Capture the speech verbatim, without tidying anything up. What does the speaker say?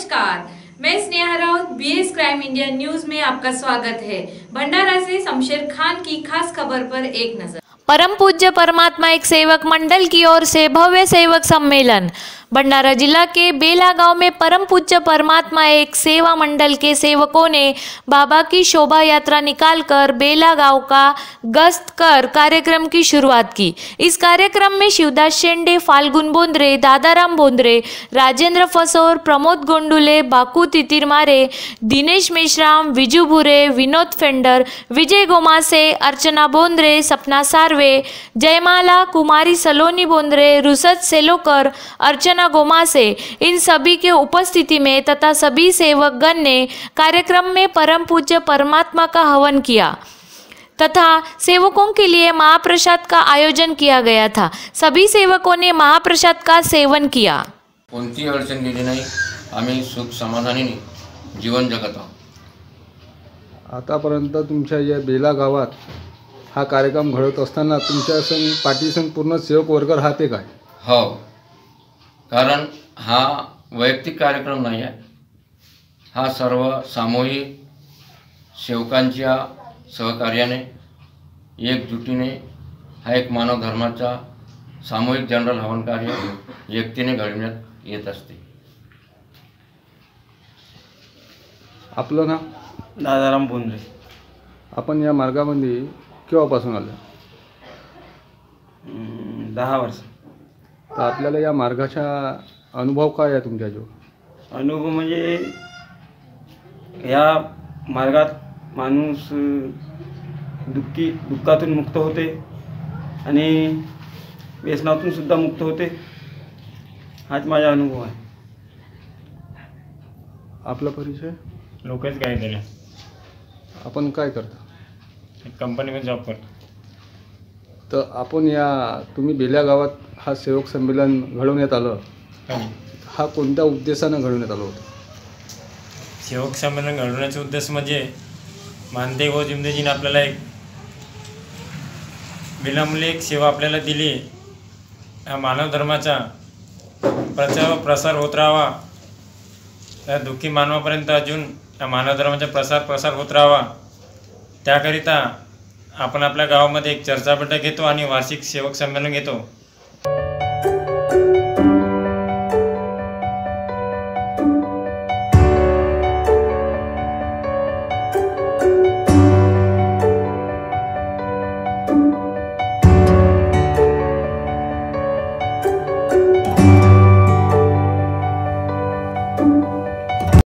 नमस्कार, मैं Sneha Raut BS crime India news में आपका स्वागत है। भंडारा से शमशेर खान की खास खबर पर एक नजर। परम पूज्य परमात्मा एक सेवक मंडल की ओर से भव्य सेवक सम्मेलन। भंडारा जिला के बेला गांव में परम पूज्य परमात्मा एक सेवा मंडल के सेवकों ने बाबा की शोभा यात्रा निकालकर बेला गांव का गश्त कर कार्यक्रम की शुरुआत की। इस कार्यक्रम में शिवदास शेंडे, फाल्गुन बोंद्रे, दादाराम बोंद्रे, राजेंद्र फसोर, प्रमोद गोंडुले, बाकू तितिरमारे, दिनेश मेश्राम, विजू भुरे, विनोद फेंडर, विजय गोमासे, अर्चना बोंद्रे, सपना सार्वे, जयमाला, कुमारी सलोनी बोंद्रे, रुसत सेलोकर, अर्चना गोमासे, इन सभी के उपस्थिति में तथा सभी सेवकगण ने कार्यक्रम में परम पूज्य परमात्मा का हवन किया तथा सेवकों के लिए महाप्रसाद का आयोजन किया गया था। सभी सेवकों ने महाप्रसाद का सेवन किया। कोणती अडचण गेली नाही, आम्ही सुख समाधानाने जीवन जगत आहोत। आतापर्यंत तुमच्या या बेला गावात हा कार्यक्रम घडत असताना तुमच्या संग पाठीसंग पूर्ण सेवक वर्ग राहते काय? हो, कारण हा वैयक्तिक कार्यक्रम नाही आहे, हा सर्व सामूहिक सेवकांच्या सहकार्याने एकजुटीने हा एक मानव धर्माचा सामूहिक जनरल हवन कार्य एकतेने घडविण्यात येत असते। आपलं नाव? दादाराम बोंद्रे। आपण या मार्गामध्ये केव्हापासून आले? दहा वर्ष। तर आपल्याला या मार्गाचा अनुभव काय आहे तुमच्या जो? अनुभव म्हणजे या मार्गात माणूस दुःखी दुःखातून मुक्त होते आणि व्यसनातून सुद्धा मुक्त होते, हाच माझा अनुभव आहे। आपला परिचय? लोकेश गायधरे। आपण काय करता? कंपनीमध्ये जॉब करतो। तर आपण या तुम्ही बेल्या गावात हा सेवक संमेलन घडवण्यात आलं, हा कोणत्या उद्देशानं घडवण्यात आलं होतं? सेवक संमेलन घडवण्याचा उद्देश म्हणजे मानदेव व जिमदेजीने आपल्याला एक विनामूल्य एक सेवा आपल्याला दिली, या मानव धर्माचा प्रचार प्रसार होत राहावा, त्या दुःखी मानवापर्यंत अजून या मानव धर्माचा प्रसार प्रसार होत राहावा, त्याकरिता आपण आपल्या गावामध्ये एक चर्चा बैठक घेतो आणि वार्षिक सेवक संमेलन घेतो।